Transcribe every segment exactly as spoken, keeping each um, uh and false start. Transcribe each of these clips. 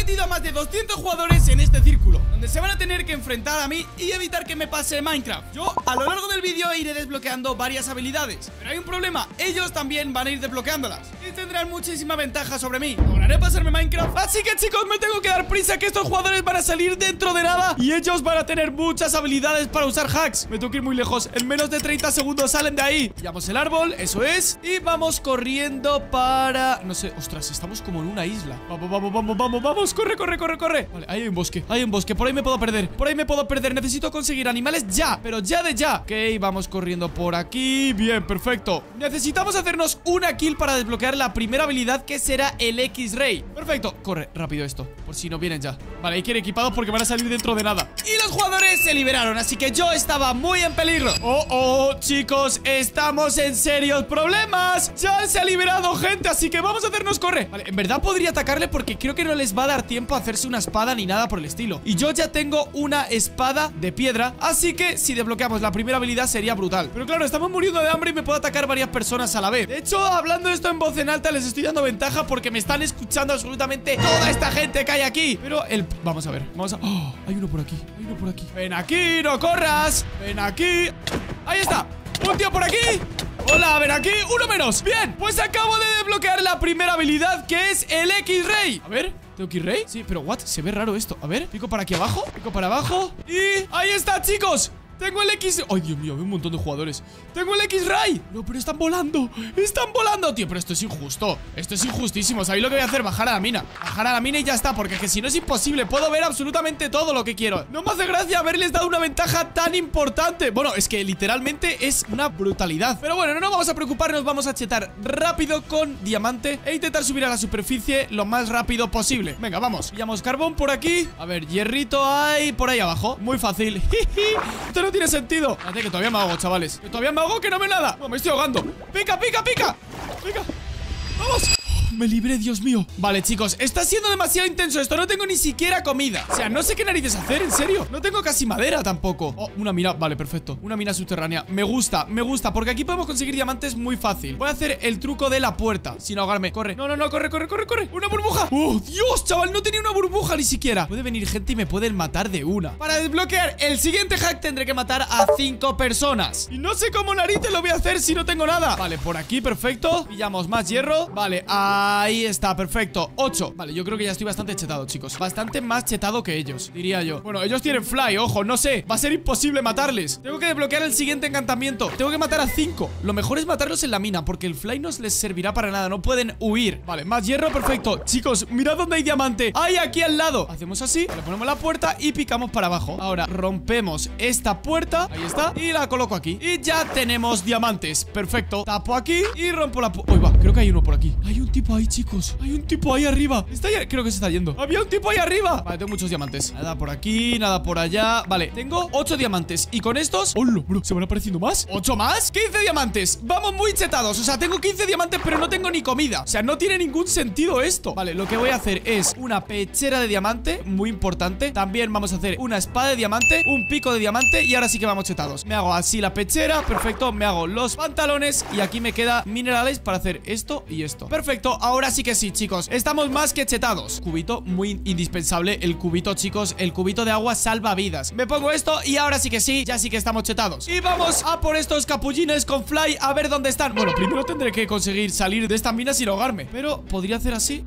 metido a más de doscientos jugadores en este círculo, donde se van a tener que enfrentar a mí y evitar que me pase Minecraft. Yo a lo largo del vídeo iré desbloqueando varias habilidades, pero hay un problema, ellos también van a ir desbloqueándolas y tendrán muchísima ventaja sobre mí. Lograré pasarme Minecraft, así que chicos, me tengo que dar prisa, que estos jugadores van a salir dentro de nada y ellos van a tener muchas habilidades para usar hacks. Me tengo que ir muy lejos, en menos de treinta segundos salen de ahí. Pillamos el árbol, eso es, y vamos corriendo para... no sé, ostras, estamos como en una isla. Vamos, vamos, vamos, vamos, vamos, corre, corre, corre, corre. Vale, ahí hay un bosque, hay un bosque, por ahí me puedo perder, por ahí me puedo perder, necesito conseguir animales ya, pero ya de ya. Ok, vamos corriendo por aquí, bien, perfecto. Necesitamos hacernos una kill para desbloquear la primera habilidad, que será el X-Ray. Perfecto, corre, rápido esto, por si no vienen ya. Vale, hay que ir equipados porque van a salir dentro de nada. Y los jugadores se liberaron, así que yo estaba muy en peligro. Oh, oh, chicos, estamos en serios problemas. Ya se ha liberado gente, así que vamos a hacernos correr. Vale, en verdad podría atacarle porque creo que no les va a dar tiempo a hacerse una espada ni nada por el estilo. Y yo ya tengo una espada de piedra, así que si desbloqueamos la primera habilidad sería brutal. Pero claro, estamos muriendo de hambre y me puedo atacar varias personas a la vez. De hecho, hablando esto en voz en alta, les estoy dando ventaja porque me están escuchando absolutamente toda esta gente que hay aquí. Pero el... vamos a ver, vamos a... oh, hay uno por aquí, hay uno por aquí. Ven aquí, no corras. Ven aquí. Ahí está, un tío por aquí. Hola, ven aquí, uno menos. Bien, pues acabo de desbloquear la primera habilidad, que es el X-Ray. A ver, ¿tengo X-Ray? Sí, pero what, se ve raro esto. A ver, pico para aquí abajo, pico para abajo. Y ahí está, chicos. Tengo el X... ¡ay, Dios mío! Hay un montón de jugadores. ¡Tengo el X-Ray! No, pero están volando. ¡Están volando, tío! Pero esto es injusto. Esto es injustísimo. ¿Sabéis lo que voy a hacer? Bajar a la mina. Bajar a la mina y ya está. Porque es que si no es imposible. Puedo ver absolutamente todo lo que quiero. No me hace gracia haberles dado una ventaja tan importante. Bueno, es que literalmente es una brutalidad. Pero bueno, no nos vamos a preocupar. Nos vamos a chetar rápido con diamante e intentar subir a la superficie lo más rápido posible. Venga, vamos. Pillamos carbón por aquí. A ver, hierrito hay por ahí abajo. Muy fácil. Esto no tiene sentido. Espérate, que todavía me ahogo, chavales. Que todavía me ahogo, que no veo nada. No, me estoy ahogando. Pica, pica, pica. Pica. Vamos. Me libré, Dios mío. Vale, chicos, está siendo demasiado intenso esto. No tengo ni siquiera comida. O sea, no sé qué narices hacer, en serio. No tengo casi madera tampoco. Oh, una mina, vale, perfecto. Una mina subterránea, me gusta, me gusta, porque aquí podemos conseguir diamantes muy fácil. Voy a hacer el truco de la puerta sin ahogarme, corre, no, no, no, corre, corre, corre, corre. Una burbuja, oh, Dios, chaval, no tenía una burbuja ni siquiera. Puede venir gente y me pueden matar de una. Para desbloquear el siguiente hack tendré que matar a cinco personas. Y no sé cómo narices lo voy a hacer si no tengo nada. Vale, por aquí, perfecto. Pillamos más hierro, vale, ahí está, perfecto, ocho. Vale, yo creo que ya estoy bastante chetado, chicos. Bastante más chetado que ellos, diría yo. Bueno, ellos tienen fly, ojo, no sé. Va a ser imposible matarles. Tengo que desbloquear el siguiente encantamiento. Tengo que matar a cinco. Lo mejor es matarlos en la mina, porque el fly no les servirá para nada. No pueden huir. Vale, más hierro, perfecto. Chicos, mirad dónde hay diamante. Hay aquí al lado. Hacemos así, le ponemos la puerta y picamos para abajo. Ahora rompemos esta puerta. Ahí está, y la coloco aquí. Y ya tenemos diamantes, perfecto. Tapo aquí y rompo la puerta. Uy, va, creo que hay uno por aquí. Hay un tipo ahí, chicos. Hay un tipo ahí arriba. Está ahí, creo que se está yendo. Había un tipo ahí arriba. Vale, tengo muchos diamantes. Nada por aquí, nada por allá. Vale, tengo ocho diamantes. Y con estos... ¡hola, bro! ¿Se van apareciendo más? ¿ocho más? quince diamantes. Vamos muy chetados. O sea, tengo quince diamantes, pero no tengo ni comida. O sea, no tiene ningún sentido esto. Vale, lo que voy a hacer es una pechera de diamante, muy importante. También vamos a hacer una espada de diamante, un pico de diamante. Y ahora sí que vamos chetados. Me hago así la pechera, perfecto. Me hago los pantalones y aquí me queda minerales para hacer esto y esto. Perfecto, ahora sí que sí, chicos, estamos más que chetados. Cubito muy indispensable. El cubito, chicos, el cubito de agua salva vidas. Me pongo esto y ahora sí que sí, ya sí que estamos chetados. Y vamos a por estos capullines con fly, a ver dónde están. Bueno, primero tendré que conseguir salir de esta mina sin ahogarme, pero podría hacer así.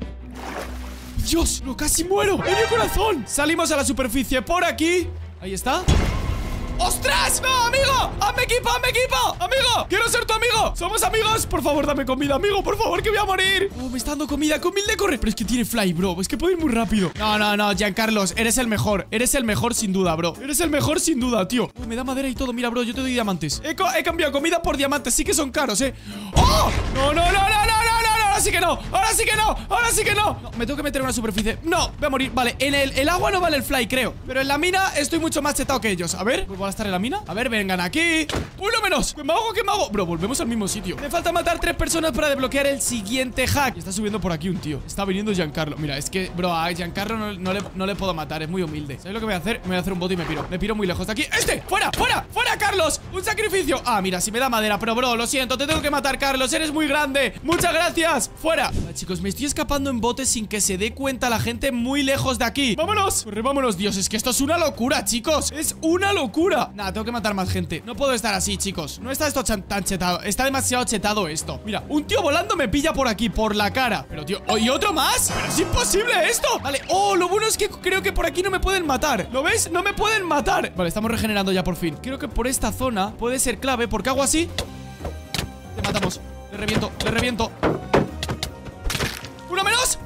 Dios, no, casi muero. ¡Medio corazón! Salimos a la superficie por aquí. Ahí está. ¡Ostras! ¡No, amigo! ¡Hazme equipo, hazme equipo! ¡Amigo! ¡Quiero ser tu amigo! ¿Somos amigos? Por favor, dame comida, amigo, por favor, que voy a morir. Oh, me está dando comida, con humilde corre. Pero es que tiene fly, bro, es que puede ir muy rápido. No, no, no, Giancarlos, eres el mejor. Eres el mejor sin duda, bro. Eres el mejor sin duda, tío. Oh, me da madera y todo, mira, bro, yo te doy diamantes. He, he cambiado comida por diamantes, sí que son caros, eh. ¡Oh! No, no, no, no, no, no, no, ahora sí que no, ahora sí que no, ahora sí que no, no. Me tengo que meter en una superficie. No, voy a morir, vale, en el, el agua no vale el fly, creo. Pero en la mina estoy mucho más chetado que ellos. A ver, ¿vuelvo a estar en la mina? A ver, vengan aquí. Uno menos, ¿qué me hago, qué me hago? Bro, volvemos al mismo sitio. Me falta matar tres personas para desbloquear el siguiente hack. Y está subiendo por aquí un tío. Está viniendo Giancarlo. Mira, es que, bro, a Giancarlo no, no, le, no le puedo matar, es muy humilde. ¿Sabes lo que voy a hacer? Me voy a hacer un bote y me piro. Me piro muy lejos de aquí. ¡Este! ¡Fuera! ¡Fuera! ¡Fuera, Carlos! ¡Un sacrificio! Ah, mira, si me da madera. Pero, bro, lo siento, te tengo que matar, Carlos. Eres muy grande. Muchas gracias. personas! ¡Fuera! Vale, chicos, me estoy escapando en bote sin que se dé cuenta la gente muy lejos de aquí. ¡Vámonos! Corre, vámonos, Dios, es que esto es una locura, chicos. Es una locura. Nada, tengo que matar más gente. No puedo estar así, chicos. No está esto tan chetado. Está demasiado chetado esto. Mira, un tío volando me pilla por aquí, por la cara. Pero, tío, ¿oh, ¿y otro más? Pero es imposible esto. Vale, oh, lo bueno es que creo que por aquí no me pueden matar. ¿Lo ves? No me pueden matar. Vale, estamos regenerando ya por fin. Creo que por esta zona puede ser clave, porque hago así. Te matamos. Le reviento, le reviento. ¡Uno menos!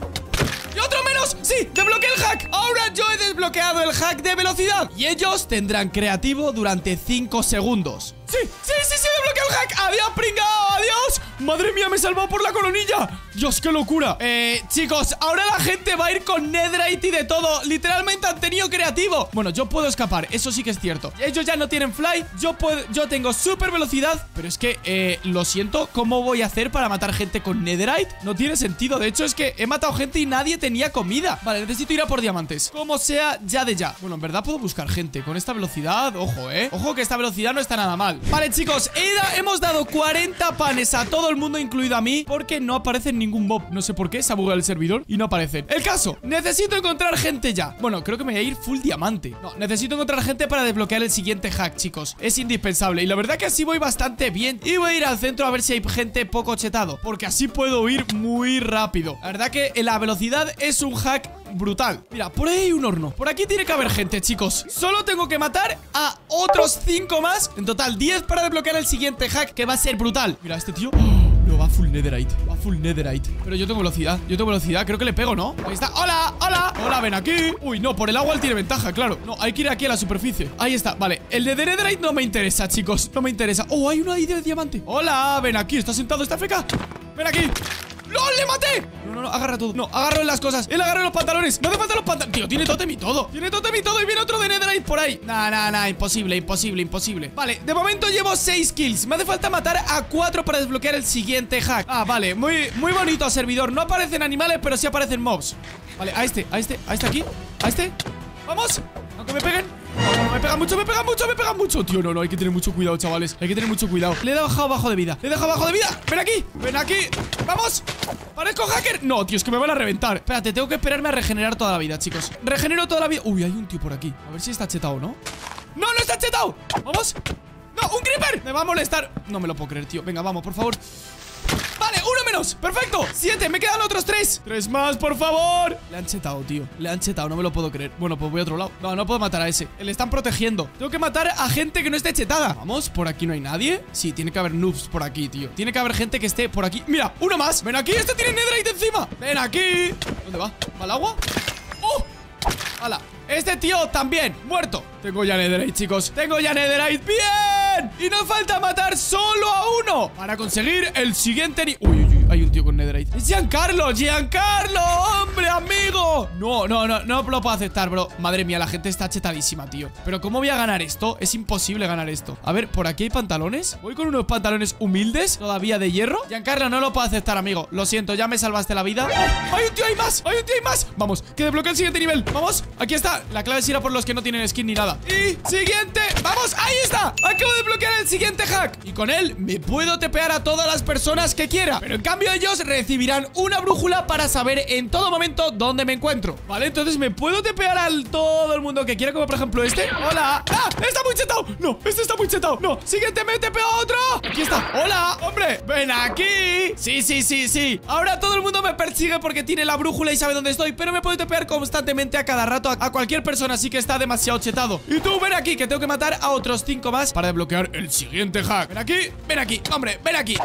¡Y otro menos! ¡Sí! ¡Desbloqueé el hack! Ahora yo he desbloqueado el hack de velocidad. Y ellos tendrán creativo durante cinco segundos. ¡Sí! ¡Sí, sí, sí! ¡Desbloqueé el hack! ¡Adiós, pringao! ¡Adiós! ¡Madre mía, me he salvado por la colonilla! ¡Dios, qué locura! Eh, chicos, ahora la gente va a ir con netherite y de todo. Literalmente han tenido creativo. Bueno, yo puedo escapar, eso sí que es cierto. Ellos ya no tienen fly, yo puedo, yo tengo super velocidad. Pero es que, eh, lo siento, ¿cómo voy a hacer para matar gente con netherite? No tiene sentido, de hecho es que he matado gente y nadie tenía comida. Vale, necesito ir a por diamantes, como sea, ya de ya. Bueno, en verdad puedo buscar gente con esta velocidad. Ojo, eh, ojo que esta velocidad no está nada mal. Vale, chicos, he, hemos dado cuarenta panes a todo el mundo, incluido a mí, porque no aparecen ningún mob. No sé por qué, se ha bugueado el servidor y no aparecen. El caso, necesito encontrar gente ya. Bueno, creo que me voy a ir full diamante. No, necesito encontrar gente para desbloquear el siguiente hack, chicos. Es indispensable y la verdad que así voy bastante bien. Y voy a ir al centro a ver si hay gente poco chetado, porque así puedo ir muy rápido. La verdad que la velocidad es un hack brutal. Mira, por ahí hay un horno. Por aquí tiene que haber gente, chicos. Solo tengo que matar a otros cinco más. En total, diez para desbloquear el siguiente hack, que va a ser brutal. Mira, este tío... No, va full netherite, va full netherite. Pero yo tengo velocidad, yo tengo velocidad. Creo que le pego, ¿no? Ahí está, hola, hola, hola, ven aquí. Uy, no, por el agua él tiene ventaja, claro. No, hay que ir aquí a la superficie. Ahí está, vale, el de netherite no me interesa, chicos. No me interesa, oh, hay uno ahí de diamante. Hola, ven aquí, ¿está sentado esta feca? Ven aquí. ¡Lol, le maté! No, no, no, agarra todo. No, agarro en las cosas. Él agarra los pantalones. No hace falta los pantalones. Tío, tiene totem y todo. Tiene totem y todo. Y viene otro de netherite por ahí. Nah, nah, nah. Imposible, imposible, imposible. Vale, de momento llevo seis kills. Me hace falta matar a cuatro para desbloquear el siguiente hack. Ah, vale. Muy, muy bonito, servidor. No aparecen animales, pero sí aparecen mobs. Vale, a este, a este, a este aquí. A este. Vamos. Aunque me peguen. No, no, me pegan mucho, me pegan mucho, me pegan mucho. Tío, no, no, hay que tener mucho cuidado, chavales. Hay que tener mucho cuidado. Le he dejado bajo de vida. Le he dejado bajo de vida. Ven aquí, ven aquí. Vamos. ¿Parezco hacker? No, tío, es que me van a reventar. Espérate, tengo que esperarme a regenerar toda la vida, chicos. Regenero toda la vida. Uy, hay un tío por aquí. A ver si está chetado o no. ¡No, no está chetado! ¡Vamos! ¡No, un creeper! Me va a molestar. No me lo puedo creer, tío. Venga, vamos, por favor. Vale, uno menos, perfecto. Siete, me quedan otros tres. Tres más, por favor. Le han chetado, tío, le han chetado, no me lo puedo creer. Bueno, pues voy a otro lado. No, no puedo matar a ese, le están protegiendo. Tengo que matar a gente que no esté chetada. Vamos, por aquí no hay nadie. Sí, tiene que haber noobs por aquí, tío. Tiene que haber gente que esté por aquí. Mira, uno más, ven aquí, este tiene netherite encima. Ven aquí. ¿Dónde va? ¿Va al agua? ¡Oh! ¡Hala! Este tío también, muerto. Tengo ya netherite, chicos. Tengo ya netherite, ¡bien! Y nos falta matar solo a uno para conseguir el siguiente ni... Uy, uy, uy, hay un tío con netherite. ¡Es Giancarlo! ¡Giancarlo! ¡Hombre, amigo! No, no, no, no lo puedo aceptar, bro. Madre mía, la gente está chetadísima, tío. Pero ¿cómo voy a ganar esto? Es imposible ganar esto. A ver, por aquí hay pantalones. Voy con unos pantalones humildes, todavía de hierro. Giancarlo, no lo puedo aceptar, amigo. Lo siento, ya me salvaste la vida. ¡Oh! ¡Hay un tío, hay más! ¡Hay un tío, hay más! Vamos, que desbloquee el siguiente nivel. Vamos, aquí está. La clave es ir a por los que no tienen skin ni nada. Y siguiente, vamos, ahí está. Acabo de bloquear el siguiente hack. Y con él me puedo tepear a todas las personas que quiera. Pero en cambio ellos recibirán una brújula para saber en todo momento dónde me encuentro. Vale, entonces me puedo tepear a todo el mundo que quiera, como por ejemplo este. Hola. ¡Ah! Está muy chetado. No, este está muy chetado. No, siguiente, me tepeo a otro. Aquí está. Hola, hombre, ven aquí. Sí, sí, sí, sí. Ahora todo el mundo me persigue porque tiene la brújula y sabe dónde estoy. Pero me puedo tepear constantemente a cada rato a, a cualquier persona, así que está demasiado chetado. Y tú ven aquí, que tengo que matar a otros cinco más para desbloquear el siguiente hack. Ven aquí, ven aquí, hombre, ven aquí.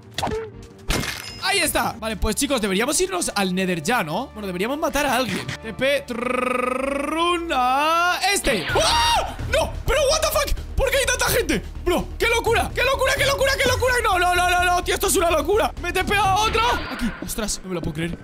Ahí está. Vale, pues chicos, deberíamos irnos al Nether ya, ¿no? Bueno, deberíamos matar a alguien. T P a este. ¡Ah! ¡No! ¡Pero what the fuck! ¿Por qué hay tanta gente? Bro, ¡qué locura! ¡Qué locura, qué locura, qué locura! No, no, no, no, no, tío, esto es una locura. Me tepeo a otro. Aquí, ostras, no me lo puedo creer.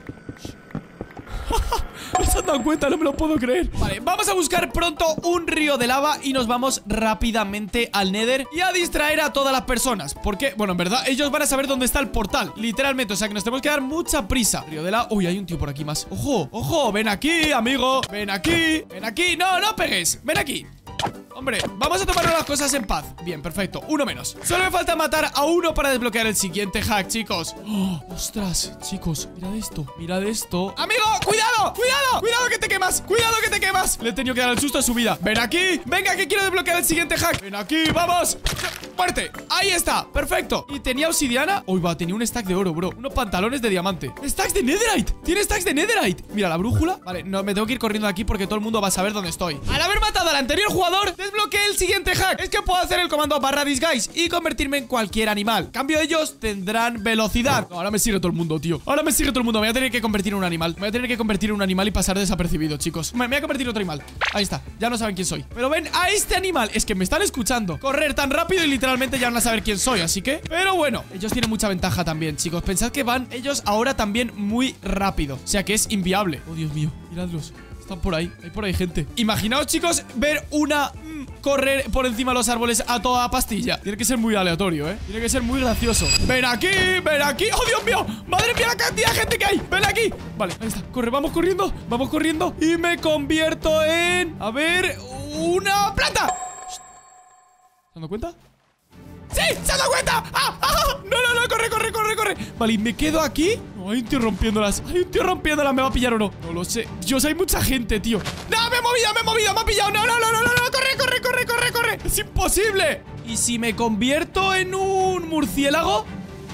¿No se han dado cuenta? No me lo puedo creer. Vale, vamos a buscar pronto un río de lava y nos vamos rápidamente al Nether y a distraer a todas las personas. Porque, bueno, en verdad, ellos van a saber dónde está el portal, literalmente, o sea que nos tenemos que dar mucha prisa. Río de lava. Uy, hay un tío por aquí más. ¡Ojo! ¡Ojo! Ven aquí, amigo. Ven aquí. Ven aquí. No, no pegues. Ven aquí. Hombre, vamos a tomarnos las cosas en paz. Bien, perfecto, uno menos. Solo me falta matar a uno para desbloquear el siguiente hack, chicos. Oh, ostras, chicos, mirad esto, mirad esto. ¡Amigo, cuidado! ¡Cuidado! ¡Cuidado que te quemas! ¡Cuidado que te quemas! Le he tenido que dar el susto a su vida. ¡Ven aquí! ¡Venga, que quiero desbloquear el siguiente hack! ¡Ven aquí! ¡Vamos! ¡Muerte! ¡Ahí está! ¡Perfecto! ¿Y tenía obsidiana? Uy, va, tenía un stack de oro, bro. Unos pantalones de diamante. ¡Stacks de netherite! ¡Tiene stacks de netherite! Mira, la brújula. Vale, no, me tengo que ir corriendo de aquí porque todo el mundo va a saber dónde estoy. Al haber matado al anterior jugador, desbloqueé el siguiente hack. Es que puedo hacer el comando barra disguise y convertirme en cualquier animal. Cambio, ellos tendrán velocidad. No, ahora me sigue todo el mundo, tío. Ahora me sigue todo el mundo. Me voy a tener que convertir en un animal. Me voy a tener que convertir en un animal y pasar desapercibido, chicos. Me, me voy a convertir en otro animal. Ahí está. Ya no saben quién soy. Pero ven a este animal. Es que me están escuchando correr tan rápido y literalmente ya van a saber quién soy. Así que, pero bueno, ellos tienen mucha ventaja también, chicos. Pensad que van ellos ahora también muy rápido. O sea que es inviable. Oh, Dios mío. Miradlos. Están por ahí. Hay por ahí gente. Imaginaos, chicos, ver una... correr por encima de los árboles a toda pastilla. Tiene que ser muy aleatorio, ¿eh? Tiene que ser muy gracioso. ¡Ven aquí! ¡Ven aquí! ¡Oh, Dios mío! ¡Madre mía la cantidad de gente que hay! ¡Ven aquí! Vale, ahí está. Corre, vamos corriendo. Vamos corriendo. Y me convierto en... A ver... ¡Una planta! ¿Se han dado cuenta? ¡Sí! ¡Se han dado cuenta! ¡Ah! ¡Ah! ¡No, no, no! ¡Corre, corre, corre, corre! Vale, ¿y me quedo aquí? No, hay un tío rompiéndolas. Hay un tío rompiéndolas. ¿Me va a pillar o no? No lo sé. Dios, hay mucha gente, tío. ¡No! ¡Me he movido! ¡Me he movido! ¡Me ha pillado! ¡No, no, no, no, no! no. ¡Corre, corre, corre, corre, corre! ¡Es imposible! ¿Y si me convierto en un murciélago?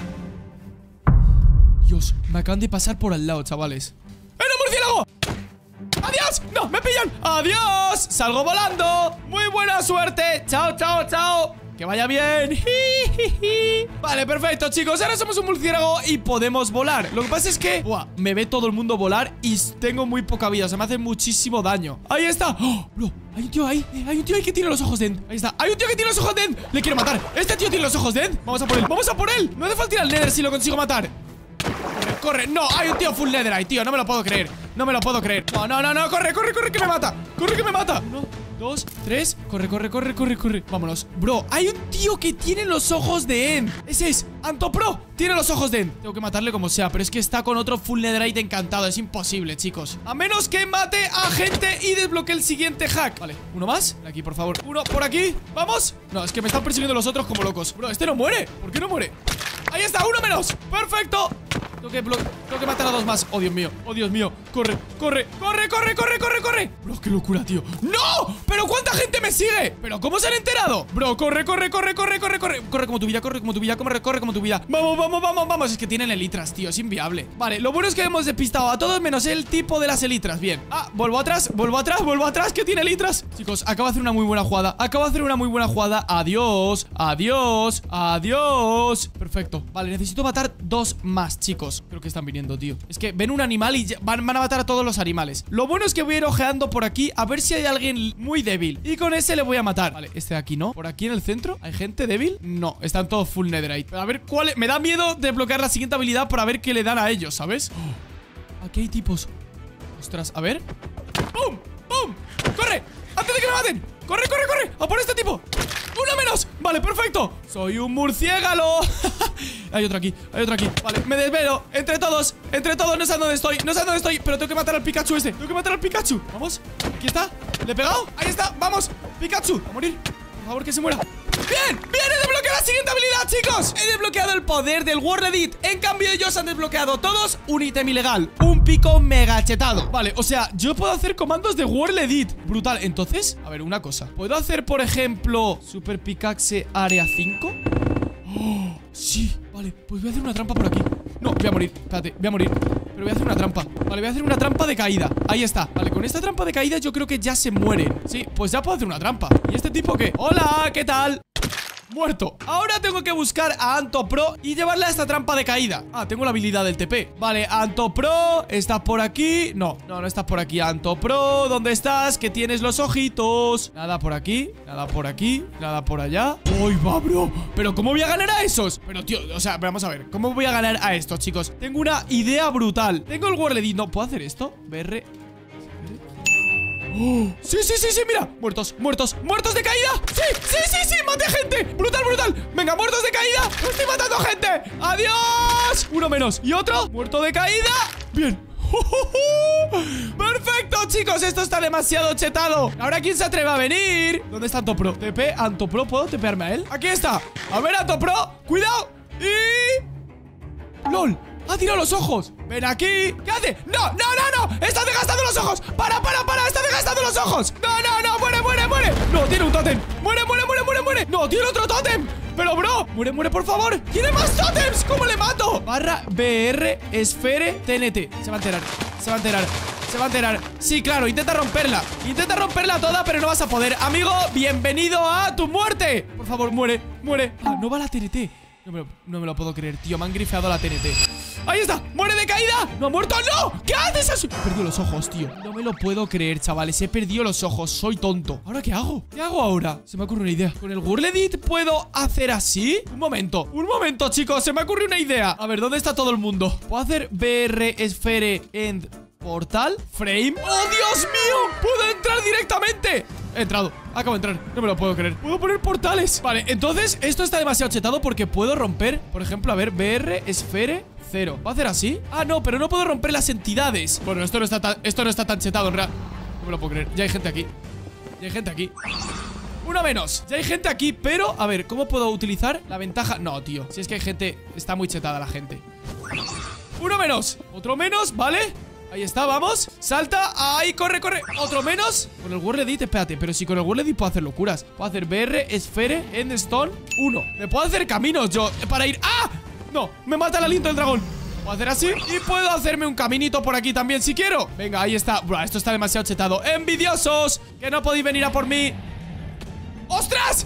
Dios, me acaban de pasar por al lado, chavales. ¡En un murciélago! ¡Adiós! ¡No! ¡Me pillan! ¡Adiós! ¡Salgo volando! ¡Muy buena suerte! ¡Chao, chao, chao! ¡Que vaya bien! Vale, perfecto, chicos. Ahora somos un murciélago y podemos volar. Lo que pasa es que buah, me ve todo el mundo volar y tengo muy poca vida. O sea, me hace muchísimo daño. ¡Ahí está! ¡Oh, bro! Hay un tío ahí. Eh, hay un tío ahí que tiene los ojos de End. Ahí está. Hay un tío que tiene los ojos de End. Le quiero matar. Este tío tiene los ojos de End. Vamos a por él. Vamos a por él. No hace falta ir al Nether si lo consigo matar. Corre, corre. No, hay un tío full netherite, tío. No me lo puedo creer. No me lo puedo creer. No, no, no, no. Corre, corre, corre, que me mata. Corre, que me mata. Uno, dos, tres. Corre, corre, corre, corre, corre. Vámonos. Bro, hay un tío que tiene los ojos de End. Ese es Antopro. Tiene los ojos de End. Tengo que matarle como sea, pero es que está con otro full netherite encantado. Es imposible, chicos. A menos que mate a gente y desbloquee el siguiente hack. Vale, uno más. Aquí, por favor. Uno por aquí. Vamos. No, es que me están persiguiendo los otros como locos. Bro, este no muere. ¿Por qué no muere? Ahí está, uno menos. Perfecto. Tengo que, tengo que matar a dos más. Oh, Dios mío, oh, Dios mío. Corre, corre, corre, corre, corre, corre, corre. Bro, qué locura, tío. ¡No! ¿Pero cuánta gente me sigue? ¿Pero cómo se han enterado? Bro, corre, corre, corre, corre, corre, corre. Corre como tu vida, corre como tu vida, corre, corre como tu vida. Vamos, vamos, vamos, vamos. Es que tienen elitras, tío, es inviable. Vale, lo bueno es que hemos despistado a todos menos el tipo de las elitras. Bien. Ah, vuelvo atrás, vuelvo atrás, vuelvo atrás. Que tiene elitras. Chicos, acabo de hacer una muy buena jugada. Acabo de hacer una muy buena jugada. Adiós, adiós, adiós. Perfecto. Vale, necesito matar dos más, chicos. Creo que están viniendo, tío. Es que ven un animal y van, van a matar a todos los animales. Lo bueno es que voy a ir ojeando por aquí a ver si hay alguien muy débil. Y con ese le voy a matar. Vale, este de aquí no. Por aquí en el centro, ¿hay gente débil? No, están todos full netherite. Pero a ver cuál... Me da miedo desbloquear la siguiente habilidad para ver qué le dan a ellos, ¿sabes? Oh, aquí hay tipos. Ostras, a ver. ¡Pum! ¡Pum! ¡Corre! ¡Antes de que me maten! ¡Corre, corre, corre! ¡A por este tipo! ¡Uno menos! Vale, perfecto. Soy un murciélago. Hay otro aquí, hay otro aquí. Vale, me desvelo. Entre todos, entre todos. No sé dónde estoy, no sé dónde estoy. Pero tengo que matar al Pikachu este. Tengo que matar al Pikachu. Vamos, aquí está. ¿Le he pegado? Ahí está, vamos. Pikachu, a morir. Por favor, que se muera. ¡Bien! ¡Bien! ¡He desbloqueado la siguiente habilidad, chicos! He desbloqueado el poder del World Edit. En cambio, ellos han desbloqueado todos un ítem ilegal. Un pico mega chetado. Vale, o sea, yo puedo hacer comandos de World Edit. Brutal. Entonces, a ver, una cosa. ¿Puedo hacer, por ejemplo, Super Pickaxe Área cinco? ¡Oh! Sí. Vale, pues voy a hacer una trampa por aquí. No, voy a morir. Espérate, voy a morir. Pero voy a hacer una trampa. Vale, voy a hacer una trampa de caída. Ahí está. Vale, con esta trampa de caída yo creo que ya se mueren. Sí, pues ya puedo hacer una trampa. ¿Y este tipo qué? ¡Hola! ¿Qué tal? Muerto. Ahora tengo que buscar a Antopro y llevarle a esta trampa de caída. Ah, tengo la habilidad del T P. Vale, Antopro, ¿estás por aquí? No, no, no estás por aquí. Antopro, ¿dónde estás? Que tienes los ojitos. Nada por aquí, nada por aquí, nada por allá. ¡Uy, va, bro! ¿Pero cómo voy a ganar a esos? Pero, tío, o sea, vamos a ver. ¿Cómo voy a ganar a estos, chicos? Tengo una idea brutal. Tengo el World Edit. No, ¿puedo hacer esto? B R... Oh, sí, sí, sí, sí, mira. Muertos, muertos, muertos de caída. Sí, sí, sí, sí, maté gente. Brutal, brutal. Venga, muertos de caída. Estoy matando gente. Adiós. Uno menos. Y otro, muerto de caída. Bien. Perfecto, chicos, esto está demasiado chetado. Ahora, ¿quién se atreve a venir? ¿Dónde está Antopro? T P, Antopro, ¿puedo tepearme a él? Aquí está. A ver, Antopro, cuidado. Y... ¡lol! ¡Ha tirado los ojos! ¡Ven aquí! ¿Qué hace? ¡No, no, no, no! ¡Está desgastando los ojos! ¡Para, para, para! ¡Está desgastando los ojos! ¡No, no, no! ¡Muere, muere, muere! ¡No, tiene un tótem! ¡Muere, muere, muere, muere, muere! ¡No, tiene otro tótem! ¡Pero, bro! ¡Muere, muere, por favor! ¡Tiene más tótems! ¿Cómo le mato? Barra B R Esfere T N T. Se va a enterar. Se va a enterar. Se va a enterar. Sí, claro, intenta romperla. Intenta romperla toda, pero no vas a poder. Amigo, bienvenido a tu muerte. Por favor, muere, muere. Ah, no va la T N T. No me, lo, no me lo puedo creer, tío. Me han grifeado la T N T. ¡Ahí está! ¡Muere de caída! ¡No ha muerto! ¡No! ¿Qué haces? He perdido los ojos, tío. No me lo puedo creer, chavales. He perdido los ojos. Soy tonto. ¿Ahora qué hago? ¿Qué hago ahora? Se me ocurre una idea. ¿Con el Whirledit puedo hacer así? Un momento. Un momento, chicos. Se me ocurre una idea. A ver, ¿dónde está todo el mundo? ¿Puedo hacer B R Sphere End Portal? Frame. ¡Oh, Dios mío! ¡Puedo entrar directamente! He entrado, acabo de entrar, no me lo puedo creer. Puedo poner portales. Vale, entonces esto está demasiado chetado porque puedo romper, por ejemplo, a ver, B R Sphere cero. ¿Va a hacer así? Ah, no, pero no puedo romper las entidades. Bueno, esto no está tan, esto no está tan chetado en realidad. No me lo puedo creer, ya hay gente aquí. Ya hay gente aquí. Uno menos, ya hay gente aquí, pero, a ver, ¿cómo puedo utilizar la ventaja? No, tío, si es que hay gente, está muy chetada la gente. Uno menos, otro menos, ¿vale? Ahí está, vamos, salta, ahí, corre, corre. Otro menos, con el Whirledit, espérate. Pero si con el Whirledit puedo hacer locuras. Puedo hacer B R, Sphere, Endstone, uno. Me puedo hacer caminos yo, para ir, ¡ah! No, me mata el aliento del dragón. Puedo hacer así y puedo hacerme un caminito por aquí también si quiero. Venga, ahí está, Buah, esto está demasiado chetado. ¡Envidiosos! Que no podéis venir a por mí. ¡Ostras!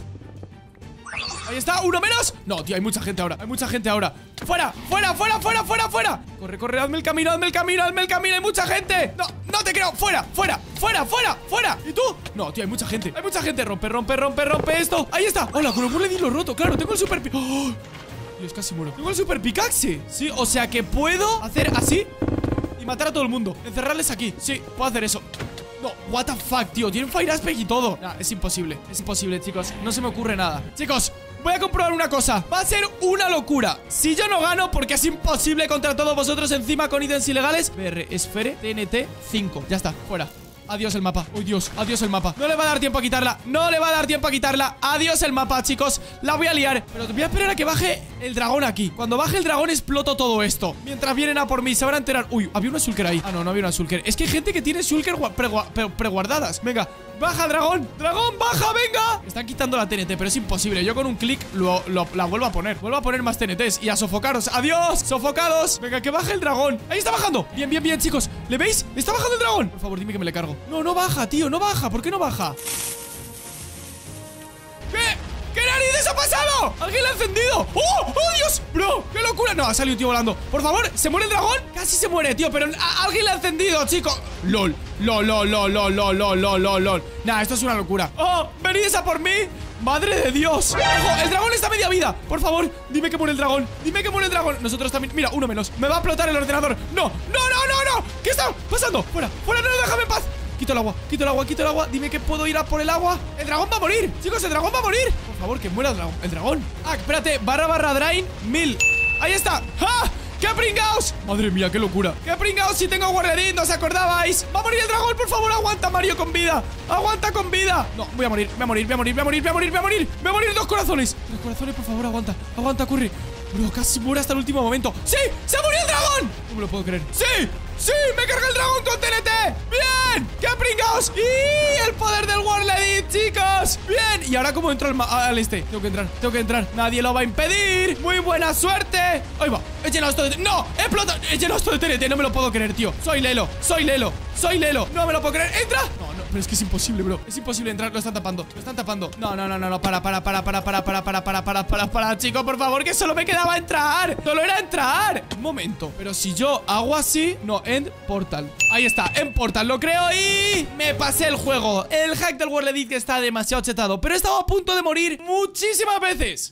Ahí está, uno menos. No, tío, hay mucha gente ahora, hay mucha gente ahora. ¡Fuera, fuera, fuera, fuera, fuera, fuera! Corre, corre, hazme el camino, hazme el camino, hazme el camino. Hay mucha gente. No, no te creo, fuera, fuera, fuera, fuera, fuera. ¿Y tú? No, tío, hay mucha gente, hay mucha gente. Rompe, rompe, rompe, rompe esto. Ahí está. Hola, con el Whirledit lo roto, claro, tengo el super pi... ¡Oh! Dios, casi muero. Tengo el super pickaxe. Sí, o sea que puedo hacer así y matar a todo el mundo, encerrarles aquí. Sí, puedo hacer eso. No, what the fuck, tío, tiene un fire aspect y todo. Nah, es imposible, es imposible, chicos. No se me ocurre nada. Chicos, voy a comprobar una cosa. Va a ser una locura. Si yo no gano, porque es imposible contra todos vosotros encima con ítems ilegales. B R, Sphere, T N T, cinco. Ya está, fuera. Adiós el mapa. ¡Oh, Dios! Adiós el mapa. No le va a dar tiempo a quitarla. No le va a dar tiempo a quitarla. Adiós el mapa, chicos. La voy a liar. Pero voy a esperar a que baje el dragón aquí. Cuando baje el dragón exploto todo esto. Mientras vienen a por mí, se van a enterar. Uy, había una Shulker ahí. Ah, no, no había una Shulker. Es que hay gente que tiene Shulker preguardadas. Pre venga. ¡Baja, dragón! ¡Dragón, baja, venga! Están quitando la T N T, pero es imposible. Yo con un clic lo, lo, la vuelvo a poner. Vuelvo a poner más T N Ts y a sofocaros. ¡Adiós! ¡Sofocados! Venga, que baje el dragón. ¡Ahí está bajando! Bien, bien, bien, chicos. ¿Le veis? ¡Está bajando el dragón! Por favor, dime que me le cargo. No, no baja, tío, no baja. ¿Por qué no baja? ¿Qué? ¿Qué narices ha pasado? ¿Alguien la ha encendido? ¡Oh! ¡Oh, Dios! Bro, ¡qué locura! No, ha salido un tío volando. Por favor, ¿se muere el dragón? Casi se muere, tío, pero a alguien la ha encendido, chicos. LOL, LOL, LOL, LOL, LOL, LOL, LOL, LOL, LOL, LOL. Nah, esto es una locura. ¡Oh! ¿Venís a por mí? ¡Madre de Dios! ¡Ojo! ¡El dragón está a media vida! Por favor, dime que muere el dragón. Dime que muere el dragón. Nosotros también. Mira, uno menos. Me va a explotar el ordenador. ¡No! ¡No, no, no, no! ¿Qué está pasando? ¡Fuera! ¡Fuera! ¡No, no, déjame en paz! Quito el agua, quito el agua, quito el agua. Dime que puedo ir a por el agua. ¡El dragón va a morir! Chicos, el dragón va a morir. Por favor, que muera el dragón. El dragón. Ah, espérate. Barra barra drain mil. Ahí está. ¡Ah! ¡Qué pringaos! Madre mía, qué locura. ¡Qué pringaos si tengo Whirledit! ¿No os acordabais? ¡Va a morir el dragón! ¡Por favor, aguanta, Mario, con vida! ¡Aguanta con vida! No, voy a morir, voy a morir, voy a morir, voy a morir, voy a morir, voy a morir. Voy a morir dos corazones. Dos corazones, por favor, aguanta. Aguanta, corre. Bro, casi muere hasta el último momento. ¡Sí! ¡Se ha murido el dragón! No me lo puedo creer. ¡Sí! ¡Sí! ¡Me carga el dragón con T N T! ¡Bien! ¡Qué pringaos! ¡Y el poder del Whirledit, chicos! ¡Bien! Y ahora, ¿cómo entro al, al este? Tengo que entrar, tengo que entrar. Nadie lo va a impedir. ¡Muy buena suerte! ¡Ahí va! ¡He llenado esto de T N T! ¡No! ¡He explotado! ¡He llenado esto de T N T! No me lo puedo creer, tío. Soy Lelo, soy Lelo, soy Lelo. No me lo puedo creer. ¡Entra! No, no, pero es que es imposible, bro. Es imposible entrar. Lo están tapando. Lo están tapando. No, no, no, no, no. Para, para, para, para, para, para, para, para, para, para, para, chicos, por favor, que solo me quedaba entrar. Solo era entrar. Un momento. Pero si yo hago así. No, end portal. Ahí está, en portal, lo creo y me pasé el juego. El hack del Whirledit que está demasiado chetado, pero he estado a punto de morir muchísimas veces.